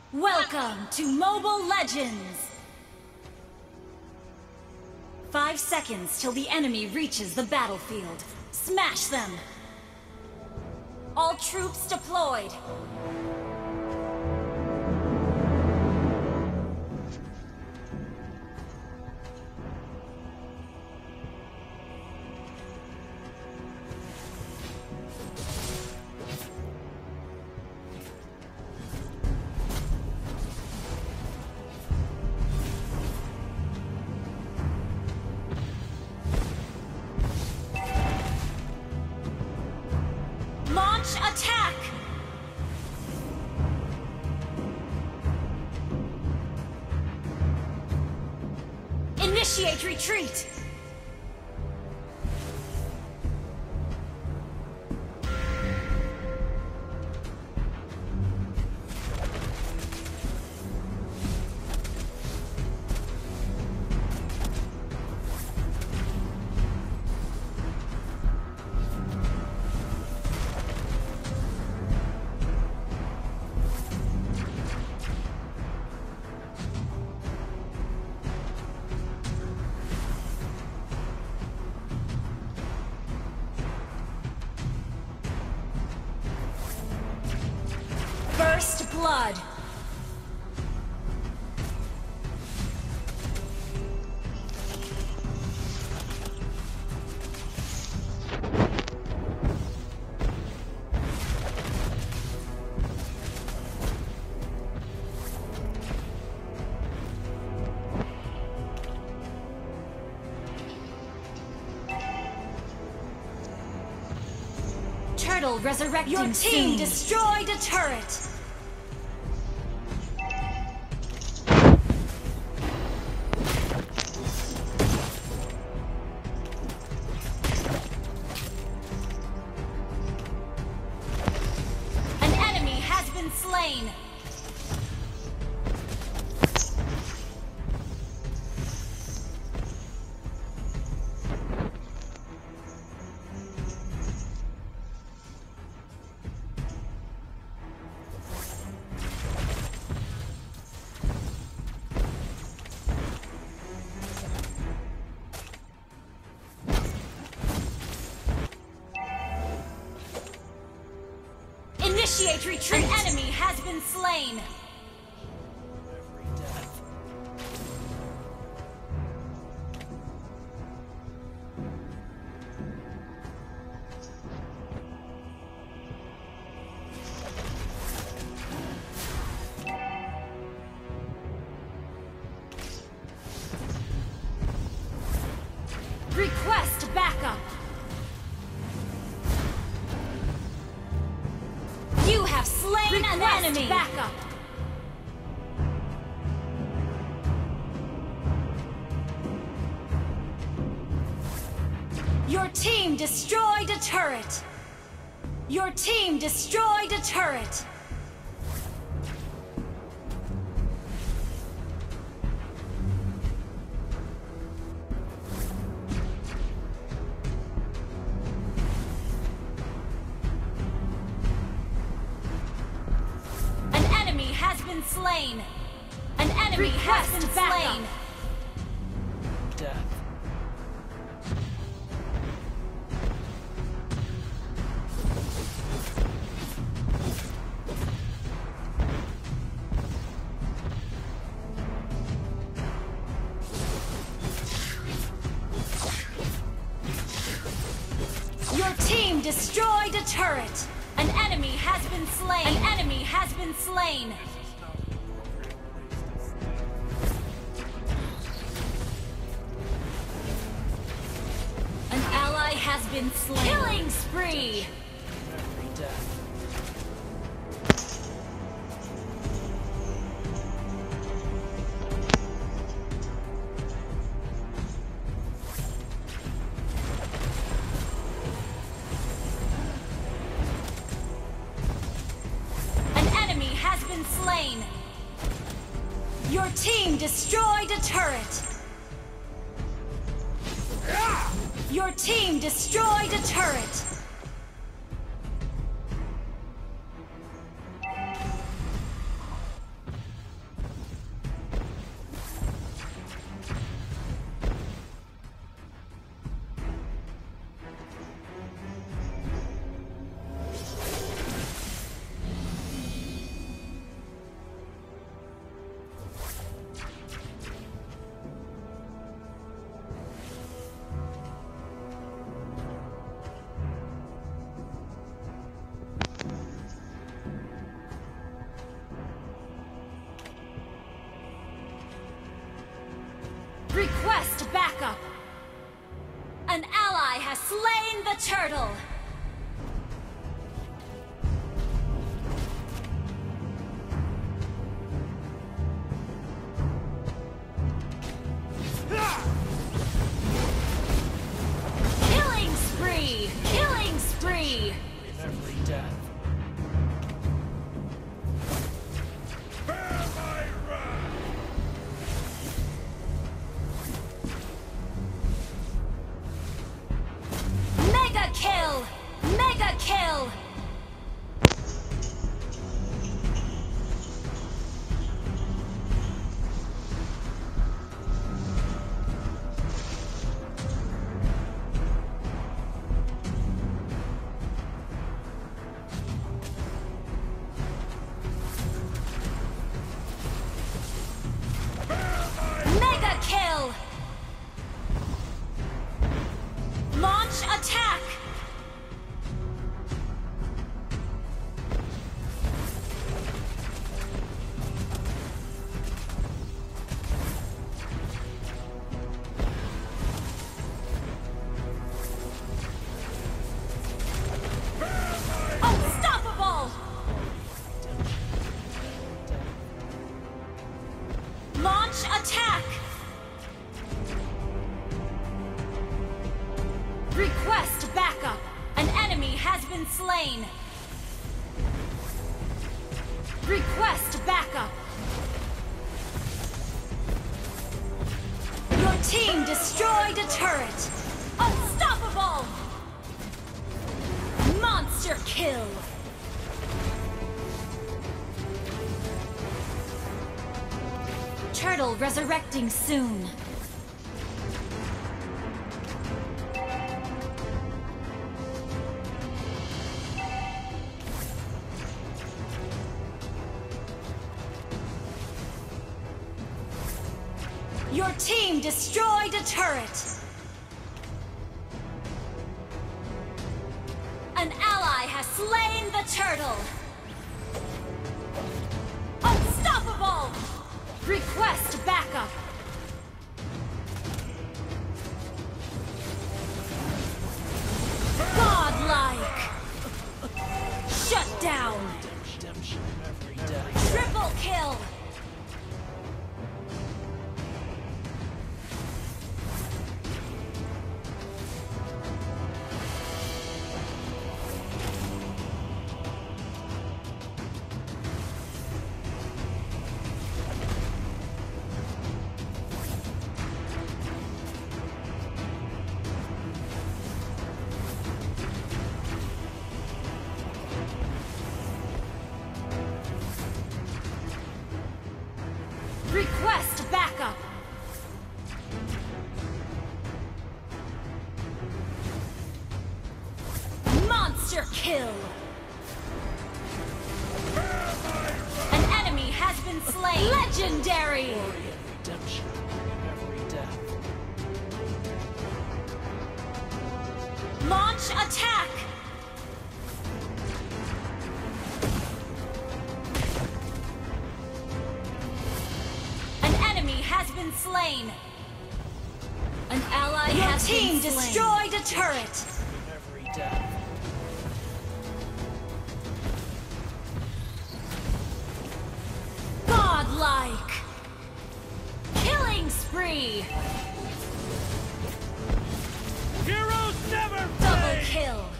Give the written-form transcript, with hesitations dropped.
Welcome to Mobile Legends! 5 seconds till the enemy reaches the battlefield. Smash them! All troops deployed! Attack! Initiate retreat! First blood. Turtle resurrecting. Your team destroyed a turret. Slain. Initiate retreat! An enemy has been slain! Request backup! You have slain an enemy! Backup! Your team destroyed a turret! Your team destroyed a turret! Slain. An enemy has been slain. Death. Your team destroyed a turret. An enemy has been slain. An enemy has been slain. Has been slain. Killing spree! An enemy has been slain. Your team destroyed a turret. Your team destroyed a turret! Request backup! An ally has slain the turtle! Killing spree! Killing spree! In every death. Bear my wrath! Mega kill! Mega kill! Mega kill! Launch attack! Unstoppable! Launch attack! Request backup! An enemy has been slain! Request backup! Your team destroyed a turret! Unstoppable! Monster kill! Turtle resurrecting soon. Your team destroyed a turret! An ally has slain the turtle! Unstoppable! Request backup! Godlike! Shut down! Redemption in every death. Triple kill! Request backup! Monster kill! An enemy has been slain! Legendary! Glory and redemption in every death. Launch attack! An enemy has been slain! An ally has been slain! Your team destroyed a turret! In every death. Godlike! Killing spree! Heroes never Double fade! kill!